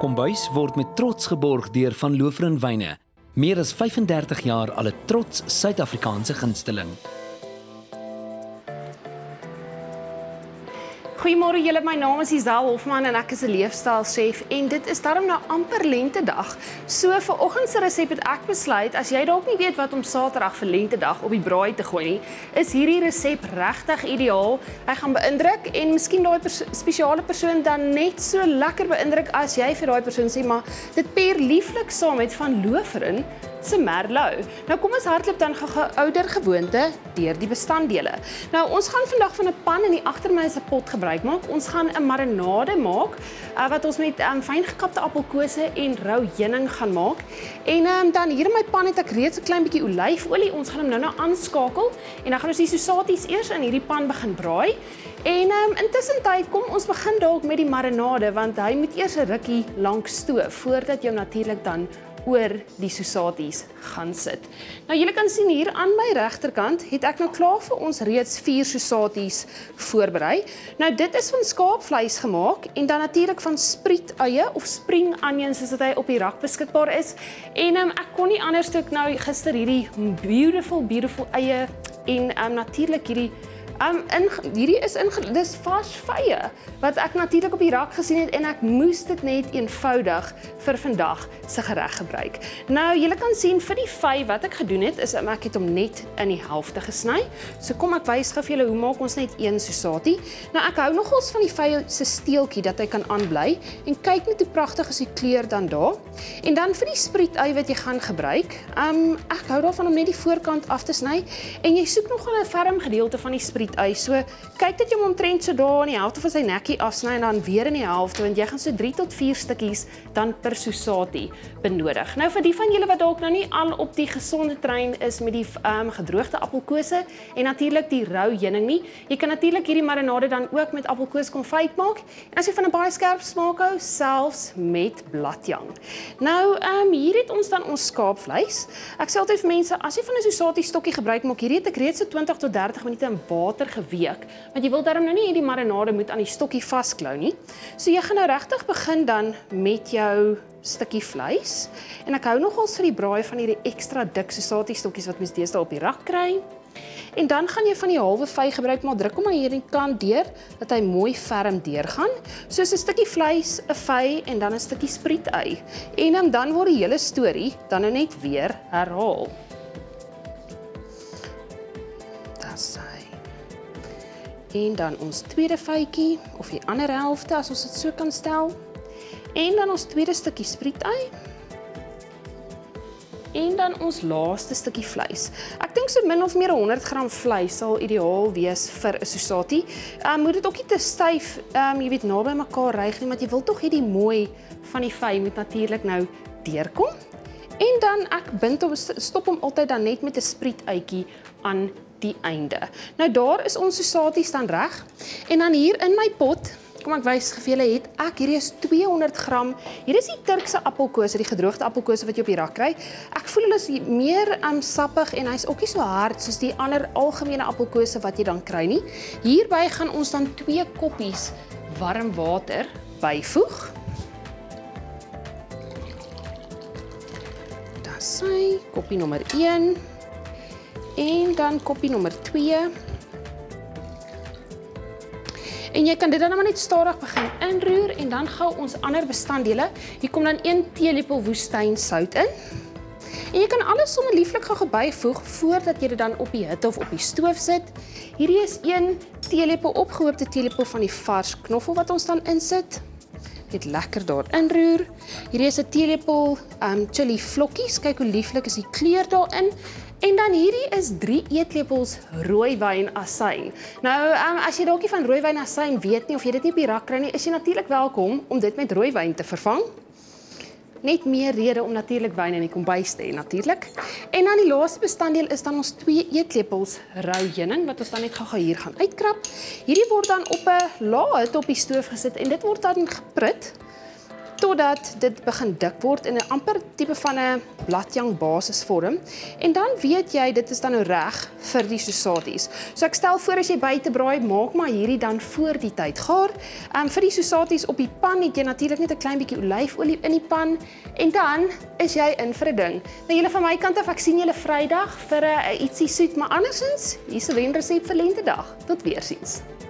kombuis word met trots geborg deur Van Loveren Wyne. Meer as 35 jaar al 'n trots Suid-Afrikaanse gunsteling. Goeiemôre julle, my naam is Isel Hofman en ek is 'n leefstylchef en dit is daarom nou amper lentedag. So vir oggend se resep het ek besluit, as jy dalk nie weet wat om Saterdag vir lentedag op die braai te gooi nie, is hierdie resep regtig ideaal. Hy gaan beïndruk en miskien daai spesiale persoon dan net so lekker beïndruk as jy vir daai persoon sê, maar dit pair lieflik saam met Van Loveren se Merlot. Nou kom ons hardloop dan ouer gewoonte deur die bestanddele. Nou ons gaan vandag van 'n pan in die agter my se pot gebruik maak. Ons gaan 'n marinade maak wat ons met fyn gekapte appelkose en rou heuning gaan maak. En dan hier in my pan het ek reeds 'n klein bietjie olyfolie. Ons gaan hom nou aanskakel en dan gaan ons die sosaties eers in hierdie pan begin braai. En intussen tyd kom ons begin dalk met die marinade want hy moet eers 'n rukkie lank stoof voordat jy hom natuurlik dan oor die sosaties gaan sit. Nou julle kan sien hier aan my regterkant het ek nou klaar vir ons reeds 4 sosaties voorberei. Nou dit is van skaapvleis gemaak en dan natuurlik van spriet-eie of spring onions soos dit hy op die rak beskikbaar is. En ek kon nie anders toe ek nou gister hierdie beautiful eie en natuurlik hierdie dis vars vye wat ek natuurlik op die rak gesien het en ek moes dit net eenvoudig vir vandag se gereg gebruik. Nou julle kan sien vir die vy wat ek gedoen het is ek het hom net in die helfte gesny. So kom ek wys gou vir julle hoe maak ons net een sosatie. Nou ek hou nogals van die vy se steeltjie dat hy kan aanbly en kyk net hoe pragtig is die kleur dan daar. En dan vir die spriet-ei wat jy gaan gebruik. Ek hou daarvan om net die voorkant af te sny en jy soek nogal 'n ferm gedeelte van die spriet-ei. So kyk dat jy hom omtrent so daar in die helfte van sy nekkie afsny en dan weer in die helfte want jy gaan so 3 tot 4 stukkies dan per sosatie benodig. Nou vir die van julle wat dalk nou nie al op die gesonde trein is met die gedroogde appelkose en natuurlik die rou heuning nie. Jy kan natuurlik hierdie marinade dan ook met appelkoos konfyt maak en as jy van 'n baie skerp smaak hou, selfs met bladjang. Nou hier het ons dan ons skaapvleis. Ek sê altyd vir mense as jy van 'n sosatie stokkie gebruik maak, hierdie het ek reeds so 20 tot 30 minute in water geweek, want jy wil daarom nou nie die marinade moet aan die stokkie vasklou nie. So jy gaan nou regtig begin dan met jou stukkie vleis. En ek hou nogals vir die braai van hierdie ekstra dik sosatie stokkies wat mens deesdae op die rak kry. En dan gaan jy van die halwe vy gebruik, maar druk hom maar hier in die kant deur dat hy mooi ferm deurgaan. Soos 'n stukkie vleis, 'n vy en dan 'n stukkie spriet-ei. En dan word die hele storie dan nou net weer herhaal. En dan ons tweede vytjie, of die ander helfte as ons dit so kan stel. En dan ons tweede stukkie spriet-ei. En dan ons laaste stukkie vleis. Ek dink so min of meer 100 gram vleis sal ideaal wees vir 'n sosatie. Moet dit ook nie te styf, jy weet, naby mekaar ryg nie, want jy wil tog hierdie mooi van die vy moet natuurlik nou deurkom. En dan stop hom altyd dan net met 'n spriet-eitjie aan die einde. Nou daar is ons sosaties dan reg. En dan hier in my pot, kom ek wys vir julle, het ek hierdie is 200 gram. Hier is die Turkse appelkose, die gedroogde appelkose wat jy op die rak kry. Ek voel hulle is meer sappig en hy's ook nie so hard soos die ander algemene appelkose wat jy dan kry nie. Hierby gaan ons dan 2 koppies warm water byvoeg. Dis hy, koppie nommer 1. En dan koppie nommer 2. En jy kan dit dan maar net stadig begin inroer en dan gou ons ander bestanddele. Hier kom dan 1 teelepel woestynsout in. En jy kan alles sommer lieflik gou byvoeg voordat jy dit dan op die hitte of op die stoof sit. Hierdie is 1 teelepel opgehoopte teelepel van die vars knoffel wat ons dan insit. Net lekker daar inroer. Hierdie is 'n teelepel chili vlokkies. Kyk hoe lieflik is die kleur daarin. En dan hierdie is 3 eetlepels rooiwyn asyn. Nou, as jy dalk nie van rooiwyn asyn weet nie of jy dit nie op die rak kry nie, is jy natuurlik welkom om dit met rooiwyn te vervang. Net meer rede om natuurlik wyn in die kombuis te hê natuurlik. En dan die laaste bestanddeel is dan ons 2 eetlepels rou heuning wat ons dan net gou hier gaan uitkrap. Hierdie word dan op 'n lae hitte op die stoof gesit en dit word dan geprit totdat dit begin dik word in 'n amper tipe van 'n bladjang basisvorm. En dan weet jy dit is dan nou reg vir die sousaties. So ek stel voor as jy buite braai, maak maar hierdie dan voor die tyd gaar. Vir die sousaties op die pan het jy natuurlik net 'n klein bietjie olyfolie in die pan en dan is jy in vir 'n ding. Nou julle van my kant af, ek sien julle Vrydag vir 'n ietsie soet, maar andersins, hier's 'n wenresep vir lentedag. Tot weersiens.